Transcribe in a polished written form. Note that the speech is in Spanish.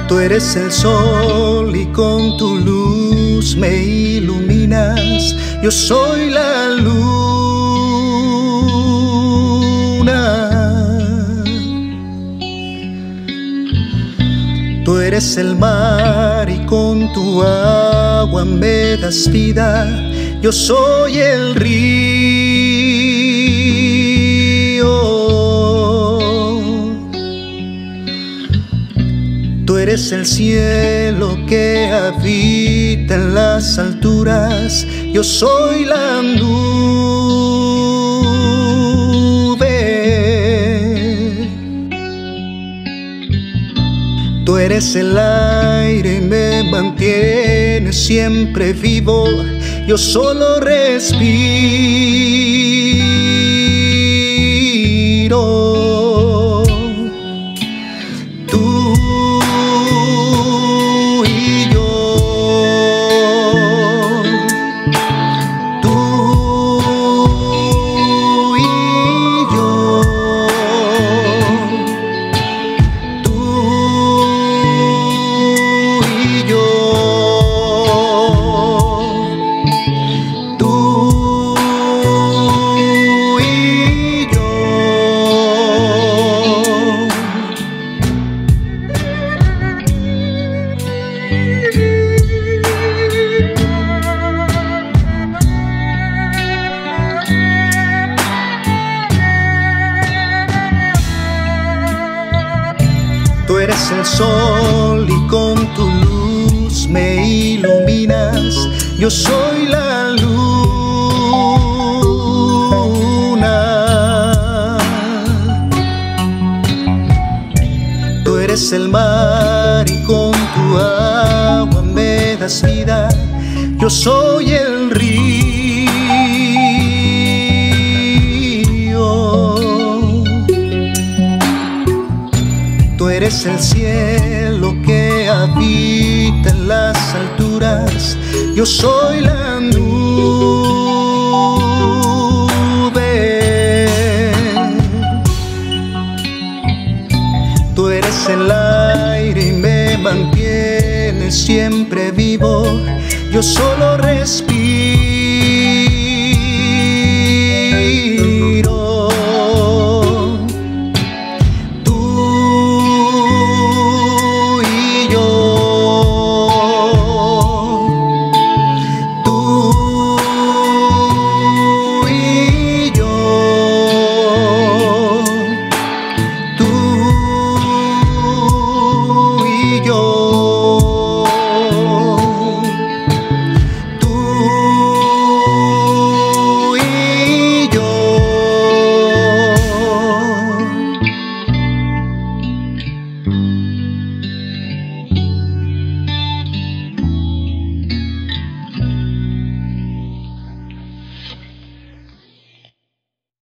Tú eres el sol y con tu luz me iluminas. Yo soy la luna. Tú eres el mar y con tu agua me das vida. Yo soy el río. Tú eres el cielo que habita en las alturas. Yo soy la nube. Tú eres el aire y me mantienes siempre vivo. Yo solo respiro. Tú y yo. Tú y yo. Tú y yo. Tú eres el sol y con tu luz me iluminas. Yo soy la luna. Tú eres el mar y con tu agua me das vida. Yo soy el río. Tú eres el cielo que habita en las alturas. Yo soy la nube. Tú eres el aire y me mantienes siempre vivo. Yo solo respiro. Tú y